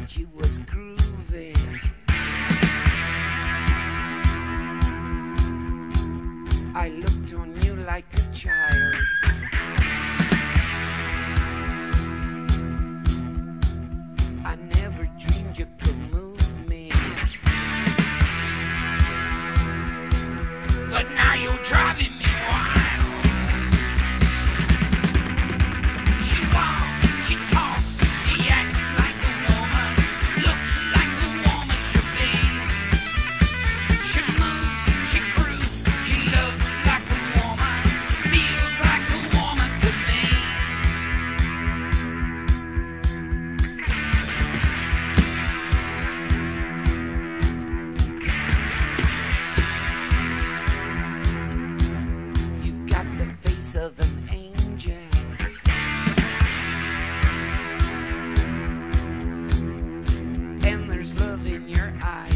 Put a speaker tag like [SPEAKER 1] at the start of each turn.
[SPEAKER 1] thought you was groovy. I looked on you like a child. I never dreamed you could move me. But now you're driving me wild. She walks, she talks, she acts like a woman, looks like the woman should be. She moves, she grooves, she loves like a woman, feels like a woman to me. You've got the face of an angel. And there's love in your eyes.